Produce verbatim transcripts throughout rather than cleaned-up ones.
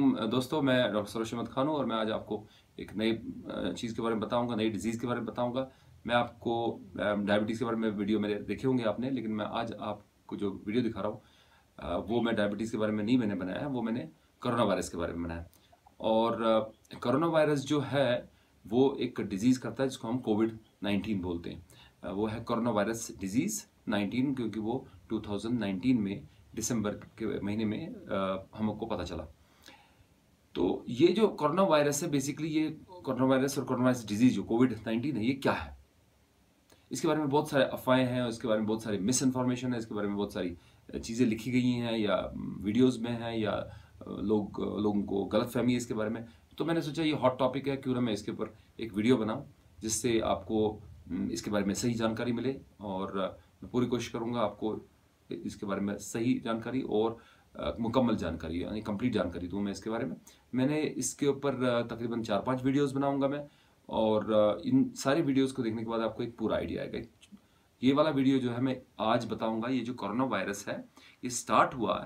वालेकुम दोस्तों, मैं डॉक्टर सरोश खान हूँ और मैं आज आपको एक नई चीज़ के बारे में बताऊंगा, नई डिजीज़ के बारे में बताऊंगा। मैं आपको डायबिटीज़ के बारे में वीडियो मेरे देखे होंगे आपने, लेकिन मैं आज आपको जो वीडियो दिखा रहा हूँ वो मैं डायबिटीज़ के बारे में नहीं मैंने बनाया है, वो मैंने कोरोना वायरस के बारे में बनाया है। और कोरोना वायरस जो है वो एक डिजीज़ करता है जिसको हम कोविड नाइन्टीन बोलते हैं। वो है कोरोना वायरस डिजीज़ नाइन्टीन, क्योंकि वो टू थाउजेंड नाइन्टीन में दिसंबर के महीने में हमको पता चला। तो ये जो कोरोना वायरस है, बेसिकली ये कोरोना वायरस और कोरोना वायरस डिजीज जो कोविड नाइन्टीन है, ये क्या है? इसके बारे में बहुत सारे अफवाहें हैं, इसके बारे में बहुत सारी मिस इन्फॉर्मेशन है, इसके बारे में बहुत सारी चीज़ें लिखी गई हैं या वीडियोस में हैं या लोग लोगों को गलत फहमी है इसके बारे में। तो मैंने सोचा ये हॉट टॉपिक है, क्यों ना मैं इसके ऊपर एक वीडियो बनाऊं जिससे आपको इसके बारे में सही जानकारी मिले। और मैं पूरी कोशिश करूँगा आपको इसके बारे में सही जानकारी और मुकम्मल जानकारी यानी कंप्लीट जानकारी दूँ मैं इसके बारे में। मैंने इसके ऊपर तकरीबन चार पांच वीडियोस बनाऊंगा मैं, और इन सारी वीडियोस को देखने के बाद आपको एक पूरा आइडिया आएगा। ये वाला वीडियो जो है मैं आज बताऊंगा, ये जो कोरोना वायरस है ये स्टार्ट हुआ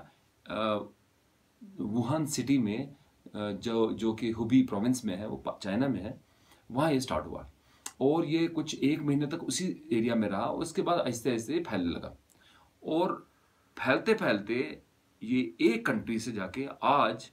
वुहान सिटी में, जो जो कि हुबी प्रोविंस में है, वो चाइना में है। वहाँ ये स्टार्ट हुआ और ये कुछ एक महीने तक उसी एरिया में रहा। उसके बाद आहिस्ते आहिस्ते फैलने लगा और फैलते फैलते ये एक कंट्री से जाके आज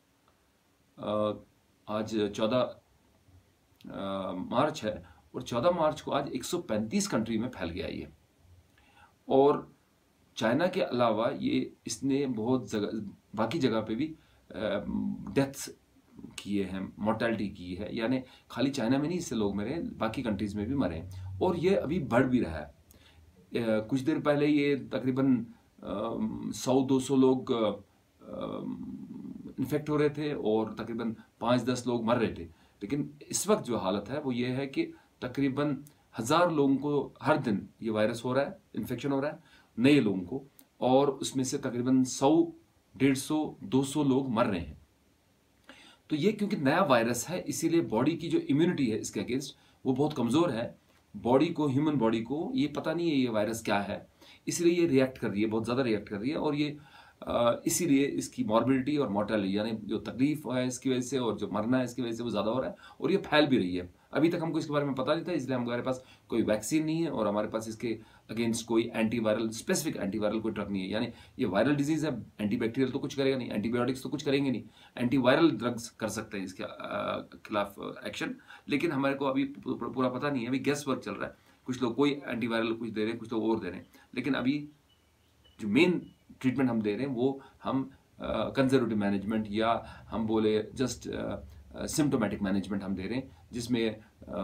आज चौदह मार्च है और चौदह मार्च को आज एक सौ पैंतीस कंट्री में फैल गया ये। और चाइना के अलावा ये इसने बहुत जगह बाकी जगह पे भी डेथ्स किए हैं, मोर्टेलिटी की है, यानी खाली चाइना में नहीं इससे लोग मरे, बाकी कंट्रीज में भी मरे हैं और ये अभी बढ़ भी रहा है। कुछ देर पहले ये तकरीबन सौ दो सौ लोग इन्फेक्ट हो रहे थे और तकरीबन पाँच दस लोग मर रहे थे। लेकिन इस वक्त जो हालत है वो ये है कि तकरीबन हजार लोगों को हर दिन ये वायरस हो रहा है, इन्फेक्शन हो रहा है नए लोगों को, और उसमें से तकरीबन सौ डेढ़ सौ दो सौ लोग मर रहे हैं। तो ये क्योंकि नया वायरस है, इसीलिए बॉडी की जो इम्यूनिटी है इसके अगेंस्ट वो बहुत कमजोर है। बॉडी को, ह्यूमन बॉडी को ये पता नहीं है ये वायरस क्या है, इसलिए ये रिएक्ट कर रही है, बहुत ज़्यादा रिएक्ट कर रही है। और ये इसीलिए इसकी मॉर्बिडिटी और मोर्टेलिटी यानी जो तकलीफ है इसकी वजह से और जो मरना है इसकी वजह से वो ज़्यादा हो रहा है और ये फैल भी रही है। अभी तक हमको इसके बारे में पता नहीं था, इसलिए हमारे पास कोई वैक्सीन नहीं है और हमारे पास इसके अगेंस्ट कोई एंटीवायरल, स्पेसिफिक एंटीवायरल कोई ड्रग नहीं है। यानी ये वायरल डिजीज है, एंटीबैक्टीरियल तो कुछ करेगा नहीं, एंटीबायोटिक्स तो कुछ करेंगे नहीं, एंटीवायरल ड्रग्स कर सकते हैं इसके खिलाफ एक्शन, लेकिन हमारे को अभी पूरा पता नहीं है, अभी गेस वर्क चल रहा है। कुछ लोग कोई एंटीवायरल कुछ दे रहे हैं, कुछ लोग और दे रहे हैं, लेकिन अभी जो मेन ट्रीटमेंट हम दे रहे हैं वो हम कंजर्वेटिव मैनेजमेंट या हम बोले जस्ट सिम्टोमेटिक मैनेजमेंट हम दे रहे हैं, जिसमें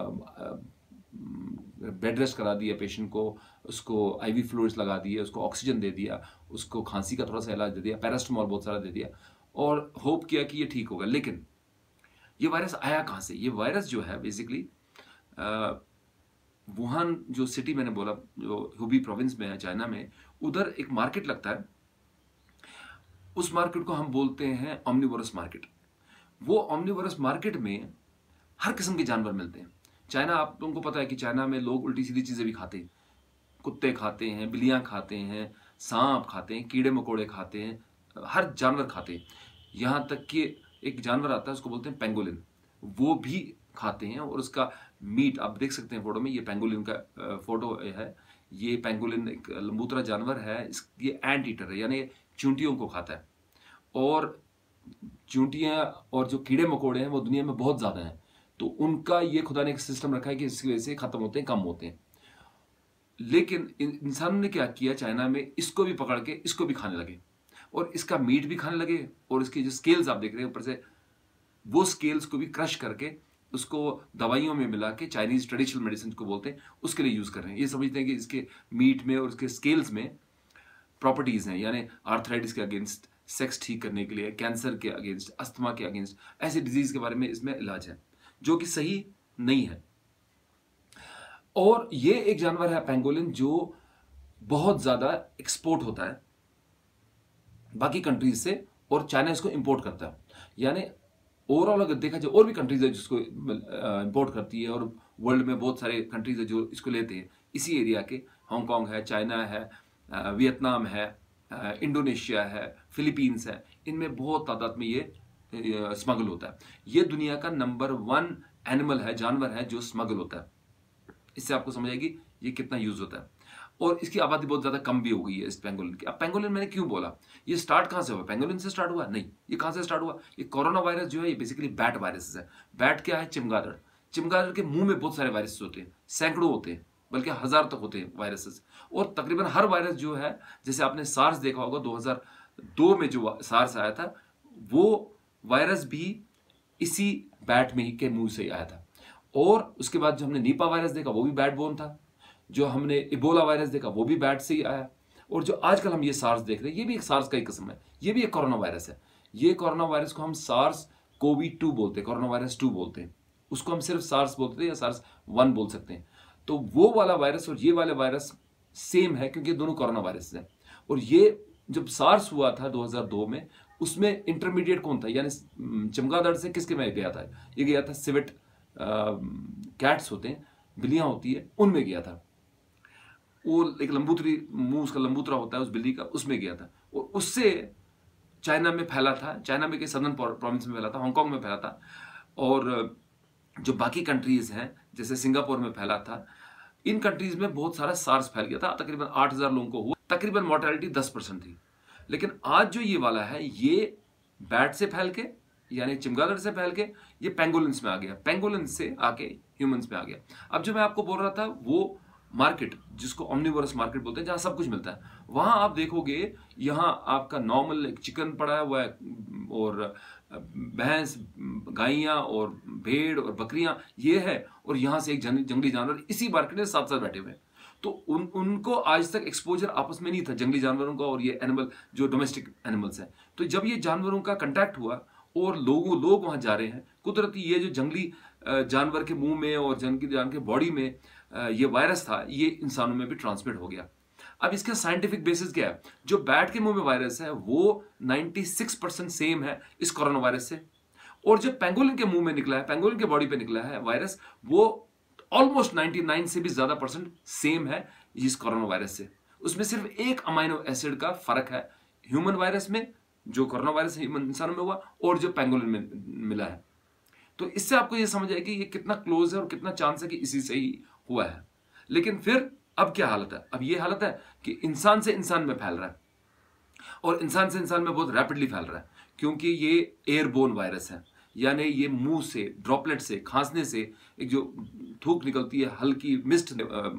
बेड रेस्ट करा दिया पेशेंट को, उसको आईवी फ्लूइड्स लगा दिए, उसको ऑक्सीजन दे दिया, उसको खांसी का थोड़ा सा इलाज दे दिया, पैरास्टामोल बहुत सारा दे दिया और होप किया कि ये ठीक होगा। लेकिन ये वायरस आया कहाँ से? ये वायरस जो है बेसिकली वुहान जो सिटी मैंने बोला, जो हुबी प्रोविंस में है चाइना में, उधर एक मार्केट लगता है। उस मार्केट को हम बोलते हैं ऑमनिवोरस मार्केट। वो ऑमनिवोरस मार्केट में हर किस्म के जानवर मिलते हैं। चाइना, आप लोगों को पता है कि चाइना में लोग उल्टी सीधी चीजें भी खाते हैं, कुत्ते खाते हैं, बिल्लियां खाते हैं, सांप खाते हैं, कीड़े मकोड़े खाते हैं, हर जानवर खाते हैं। यहाँ तक कि एक जानवर आता है उसको बोलते हैं पेंगोलिन, वो भी खाते हैं और उसका मीट आप देख सकते हैं फोटो में। ये पेंगोलिन का फोटो है। ये पेंगोलिन एक लंबूतरा जानवर है, ये एंट ईटर है, यानी चूंटियों को खाता है। और चूंटियां और जो कीड़े मकोड़े हैं वो दुनिया में बहुत ज्यादा हैं, तो उनका ये खुदा ने एक सिस्टम रखा है कि इसकी वजह से खत्म होते हैं, कम होते हैं। लेकिन इंसानों ने क्या किया, चाइना में इसको भी पकड़ के इसको भी खाने लगे और इसका मीट भी खाने लगे, और इसके जो स्केल्स आप देख रहे हैं ऊपर से, वो स्केल्स को भी क्रश करके उसको दवाइयों में मिला के, चाइनीज ट्रेडिशनल मेडिसिन को बोलते हैं, उसके लिए यूज कर रहे हैं। ये समझते हैं कि इसके मीट में और उसके स्केल्स में प्रॉपर्टीज हैं, यानी आर्थराइटिस के अगेंस्ट, सेक्स ठीक करने के लिए, कैंसर के अगेंस्ट, अस्थमा के अगेंस्ट, ऐसे डिजीज के बारे में इसमें इलाज है, जो कि सही नहीं है। और ये एक जानवर है पेंगोलिन जो बहुत ज्यादा एक्सपोर्ट होता है बाकी कंट्रीज से, और चाइना इसको इंपोर्ट करता है। यानी ओवरऑल अगर देखा जाए और भी कंट्रीज है जिसको इंपोर्ट करती है, और वर्ल्ड में बहुत सारे कंट्रीज है जो इसको लेते हैं इसी एरिया के। हांगकांग है, चाइना है, वियतनाम है, इंडोनेशिया है, फिलीपींस है, इनमें बहुत तादाद में ये स्मगल होता है। ये दुनिया का नंबर वन एनिमल है, जानवर है जो स्मगल होता है। इससे आपको समझ आएगी ये कितना यूज होता है। और इसकी आबादी बहुत ज्यादा कम भी हो गई है इस पेंगोलिन की। अब पेंगोलिन मैंने क्यों बोला, ये स्टार्ट कहां से हुआ? पेंगोलिन से स्टार्ट हुआ? नहीं। ये कहां से स्टार्ट हुआ? ये कोरोना वायरस जो है ये बेसिकली बैट वायरस है। बैट क्या है? चमगादड़। चमगादड़ के मुंह में बहुत सारे वायरस होते हैं, सैकड़ों होते हैं, बल्कि हजार तक होते हैं वायरसेस। और तकरीबन हर वायरस जो है, जैसे आपने सार्स देखा होगा दो हज़ार दो में जो सार्स आया था, वो वायरस भी इसी बैट में ही के मुंह से ही आया था। और उसके बाद जो हमने नीपा वायरस देखा वो भी बैट बोर्न था। जो हमने इबोला वायरस देखा वो भी बैट से ही आया। और जो आजकल हम ये सार्स देख रहे हैं ये भी एक सार्स का ही किस्म है, ये भी एक कोरोना वायरस है। ये कोरोना वायरस को हम सार्स कोवी टू बोलते हैं, कोरोना वायरस टू बोलते हैं। उसको हम सिर्फ सार्स बोलते हैं या सार्स वन बोल सकते हैं। तो वो वाला वायरस और ये वाले वायरस सेम है क्योंकि दोनों कोरोना वायरस हैं। और ये जब सार्स हुआ था दो हज़ार दो में, उसमें इंटरमीडिएट कौन था, यानी चमगादड़ से किसके में गया था? ये गया था सिवेट कैट्स होते हैं, बिल्लियां होती है, उनमें गया था। वो एक लंबूतरी मुंह उसका लंबूतरा होता है उस बिल्ली का, उसमें गया था। और उससे चाइना में फैला था, चाइना में के सदर्न प्रोविंस में फैला था, हांगकांग में फैला था। और जो बाकी कंट्रीज हैं जैसे सिंगापुर में फैला था, इन कंट्रीज में बहुत सारा सार्स फैल गया था। तकरीबन आठ हजार लोगों को हुआ, तकरीबन मोर्टेलिटी दस परसेंट थी। लेकिन आज जो ये वाला है ये बैट से फैल के, यानी चमगादड़ से फैल के ये पेंगोलिन्स में आ गया, पेंगोलिन्स से आके ह्यूमंस में आ गया। अब जो मैं आपको बोल रहा था वो मार्केट जिसको ओमनिवोरस मार्केट बोलते हैं, जहां सब कुछ मिलता है, वहां आप देखोगे यहां आपका नॉर्मल एक चिकन पड़ा हुआ है और भैंस, गायियां और भेड़ और बकरियां ये है, और यहां से एक जंगली जानवर इसी मार्केट में साथ साथ बैठे हुए हैं। तो उन उनको आज तक एक्सपोजर आपस में नहीं था, जंगली जानवरों का और ये एनिमल जो डोमेस्टिक एनिमल्स हैं। तो जब ये जानवरों का कंटैक्ट हुआ और लोगों लोग वहां जा रहे हैं, कुदरती ये जो जंगली जानवर के मुंह में और जंगली जानवर के बॉडी में ये वायरस था, ये इंसानों में भी ट्रांसमिट हो गया। अब इसका साइंटिफिक बेसिस क्या है? जो बैट के मुंह में वायरस है वो छियानवे परसेंट सेम है इस कोरोना वायरस से, और जो पेंगोलिन के मुंह में निकला है, पेंगोलिन के बॉडी पे निकला है वायरस, वो ऑलमोस्ट निन्यानवे से भी ज्यादा परसेंट सेम है इस कोरोना वायरस से। उसमें सिर्फ एक अमाइनो एसिड का फर्क है ह्यूमन वायरस में, जो कोरोना वायरस इंसानों में हुआ, और जो पेंगोलिन में मिला है। तो इससे आपको ये समझ आएगी ये कितना क्लोज है और कितना चांस है कि इसी से ही हुआ है। लेकिन फिर अब क्या हालत है? अब ये हालत है कि इंसान से इंसान में फैल रहा है, और इंसान से इंसान में बहुत रैपिडली फैल रहा है, क्योंकि ये एयरबोर्न वायरस है। यानी ये मुंह से, ड्रॉपलेट से, खांसने से एक जो थूक निकलती है, हल्की मिस्ट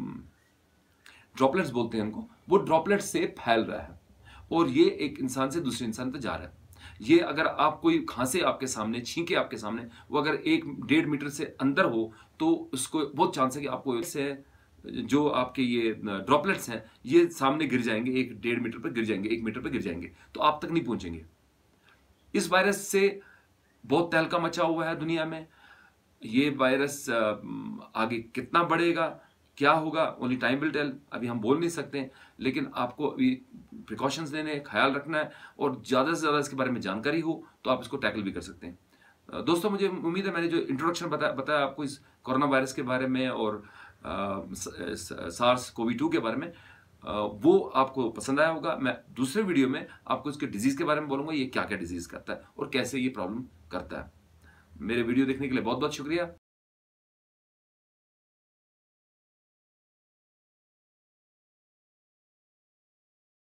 ड्रॉपलेट्स बोलते हैं उनको, वो ड्रॉपलेट से फैल रहा है, और ये एक इंसान से दूसरे इंसान तक जा रहा है। ये अगर आप कोई खांसे आपके सामने, छींके आपके सामने, वो अगर एक डेढ़ मीटर से अंदर हो तो उसको बहुत चांस है कि आपको इससे जो आपके ये ड्रॉपलेट्स हैं ये सामने गिर जाएंगे, एक डेढ़ मीटर पर गिर जाएंगे, एक मीटर पर गिर जाएंगे, तो आप तक नहीं पहुंचेंगे। इस वायरस से बहुत तहलका मचा हुआ है दुनिया में। ये वायरस आगे कितना बढ़ेगा, क्या होगा, ओनली टाइम विल टेल। अभी हम बोल नहीं सकते, लेकिन आपको अभी प्रिकॉशंस लेने, ख्याल रखना है, और ज्यादा से ज्यादा इसके बारे में जानकारी हो तो आप इसको टैकल भी कर सकते हैं। दोस्तों, मुझे उम्मीद है मैंने जो इंट्रोडक्शन बताया बताया आपको इस कोरोना वायरस के बारे में और सार्स कोवी टू के बारे में, वो आपको पसंद आया होगा। मैं दूसरे वीडियो में आपको इसके डिजीज के बारे में बोलूंगा, ये क्या क्या डिजीज करता है और कैसे ये प्रॉब्लम करता है। मेरे वीडियो देखने के लिए बहुत बहुत शुक्रिया।